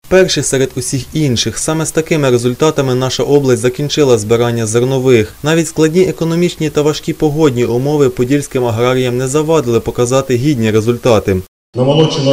Перші серед усіх інших. Саме з такими результатами наша область закінчила збирання зернових. Навіть складні економічні та важкі погодні умови подільським аграріям не завадили показати гідні результати. Намолочено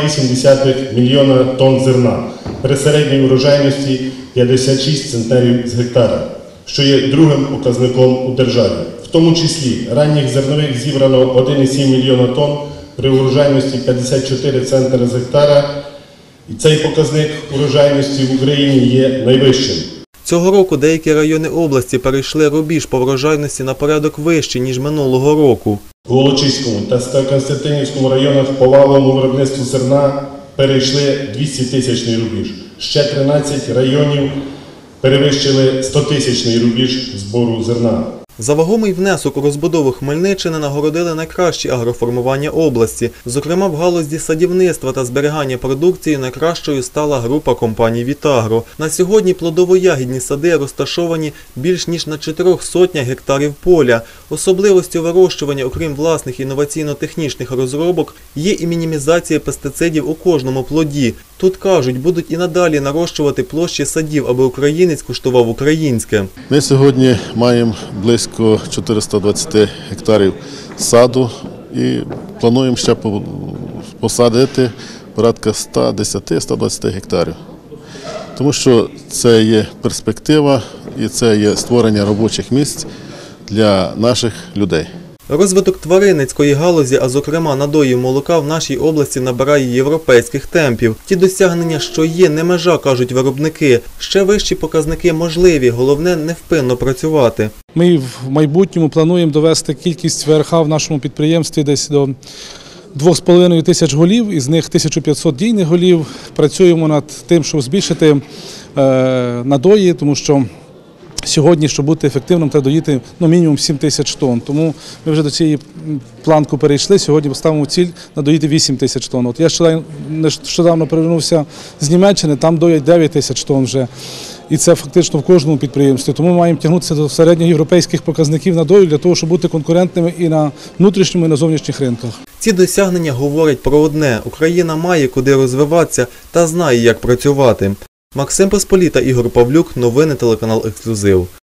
2,8 мільйона тонн зерна при середній урожайності 56 центнерів з гектара, що є другим показником у державі. В тому числі ранніх зернових зібрано 1,7 мільйона тонн при урожайності 54 центнери з гектара. І цей показник урожайності в Україні є найвищим. Цього року деякі райони області перейшли рубіж по врожайності на порядок вище, ніж минулого року. У Волочиському та Староконстантинівському районах по валовому виробництву зерна перейшли 200-тисячний рубіж. Ще 13 районів перевищили 100-тисячний рубіж збору зерна. За вагомий внесок у розбудову Хмельниччини нагородили найкращі агроформування області. Зокрема, в галузі садівництва та зберігання продукції найкращою стала група компаній «Вітагро». На сьогодні плодово-ягідні сади розташовані більш ніж на 400 гектарів поля. Особливостю вирощування, окрім власних інноваційно-технічних розробок, є і мінімізація пестицидів у кожному плоді. Тут, кажуть, будуть і надалі нарощувати площі садів, аби українець куштував українське. Ми сьогодні маємо близько 420 гектарів саду і плануємо ще посадити порядка 110-120 гектарів. Тому що це є перспектива і це є створення робочих місць для наших людей. Розвиток тваринницької галузі, а зокрема надоїв молока, в нашій області набирає європейських темпів. Ті досягнення, що є, не межа, кажуть виробники. Ще вищі показники можливі, головне невпинно працювати. Ми в майбутньому плануємо довести кількість ВРХ в нашому підприємстві десь до 2,5 тисяч голів, із них 1500 дійних голів. Працюємо над тим, щоб збільшити надої, тому що сьогодні, щоб бути ефективним, треба доїти мінімум 7 тисяч тонн. Тому ми вже до цієї планку перейшли. Сьогодні ставимо ціль надоїти 8 тисяч тонн. От я нещодавно повернувся з Німеччини, там доять 9 тисяч тонн вже. І це фактично в кожному підприємстві. Тому ми маємо тягнутися до середньоєвропейських показників надою для того, щоб бути конкурентними і на внутрішньому, і на зовнішніх ринках. Ці досягнення говорять про одне – Україна має куди розвиватися та знає, як працювати. Максим Посполіта, Ігор Павлюк, новини телеканал «Ексклюзив».